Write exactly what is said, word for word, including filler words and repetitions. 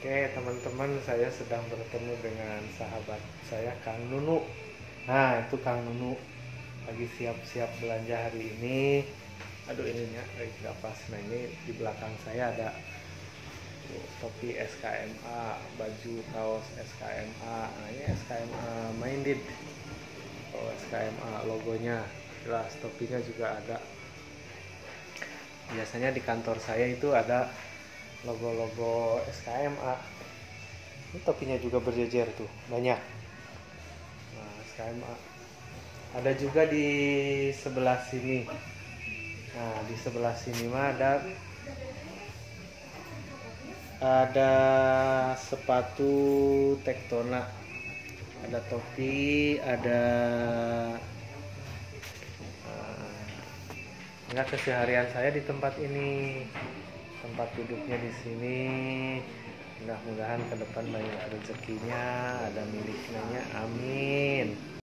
Oke teman-teman, saya sedang bertemu dengan sahabat saya Kang Nunu. Nah itu Kang Nunu lagi siap-siap belanja hari ini. Aduh ininya lagi nggak pas. Nah ini di belakang saya ada topi S K M A, baju kaos S K M A. Nah ini S K M A Minded. Oh S K M A logonya jelas, topinya juga ada. Biasanya di kantor saya itu ada logo-logo S K M A. Ini topinya juga berjejer tuh, banyak. Nah, S K M A. Ada juga di sebelah sini. Nah, di sebelah sini mah ada ada sepatu Tektona. Ada topi, ada Enggak, keseharian saya di tempat ini, tempat duduknya di sini. Mudah-mudahan ke depan banyak rezekinya, ada miliknya, amin.